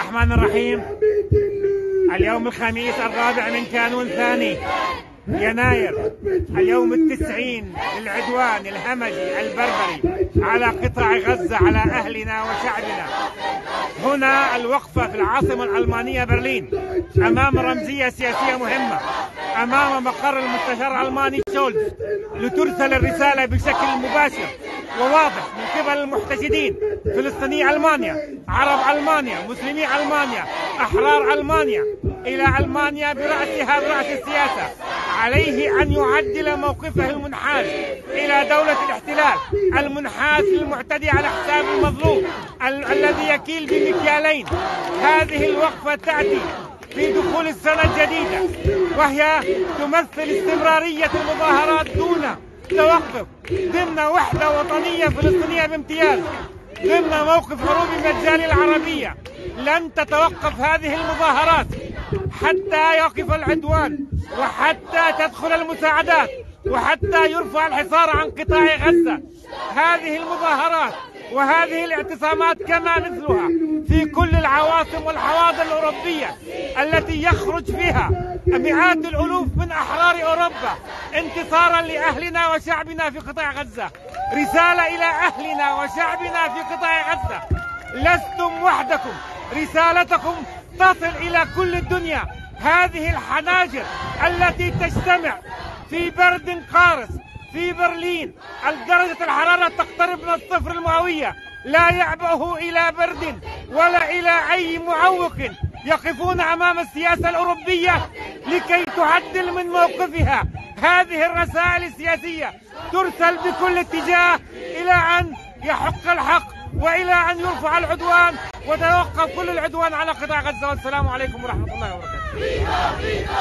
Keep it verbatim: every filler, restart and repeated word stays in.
الرحمن الرحيم. اليوم الخميس الرابع من كانون ثاني يناير، اليوم التسعين للعدوان الهمجي البربري على قطاع غزة، على أهلنا وشعبنا. هنا الوقفة في العاصمة الألمانية برلين أمام رمزية سياسية مهمة، أمام مقر المستشار الألماني شولز، لترسل الرسالة بشكل مباشر وواضح من قبل المحتشدين فلسطيني ألمانيا، عرب ألمانيا، مسلمي ألمانيا، أحرار ألمانيا، إلى ألمانيا برأسها برأس السياسة. عليه أن يعدل موقفه المنحاز إلى دولة الاحتلال، المنحاز المعتدي على حساب المظلوم، ال الذي يكيل بمكيالين. هذه الوقفة تأتي في دخول السنة الجديدة، وهي تمثل استمرارية المظاهرات دون توقف ضمن وحدة وطنية فلسطينية بامتياز، ضمن موقف حروب مجال العربية. لن تتوقف هذه المظاهرات حتى يقف العدوان، وحتى تدخل المساعدات، وحتى يرفع الحصار عن قطاع غزة. هذه المظاهرات وهذه الاعتصامات كما مثلها في كل العواصم والحواضر الأوروبية التي يخرج فيها مئات الألوف من أحرار أوروبا انتصارا لأهلنا وشعبنا في قطاع غزة. رسالة إلى أهلنا وشعبنا في قطاع غزة: لستم وحدكم، رسالتكم تصل إلى كل الدنيا. هذه الحناجر التي تجتمع في برد قارس في برلين، درجة الحرارة تقترب من الصفر المئوية، لا يعبأه إلى برد ولا إلى أي معوق. يقفون أمام السياسة الأوروبية لكي تعدل من موقفها. هذه الرسائل السياسية ترسل بكل اتجاه إلى أن يحق الحق، وإلى أن يرفع العدوان وتوقف كل العدوان على قطاع غزة. والسلام عليكم ورحمة الله وبركاته.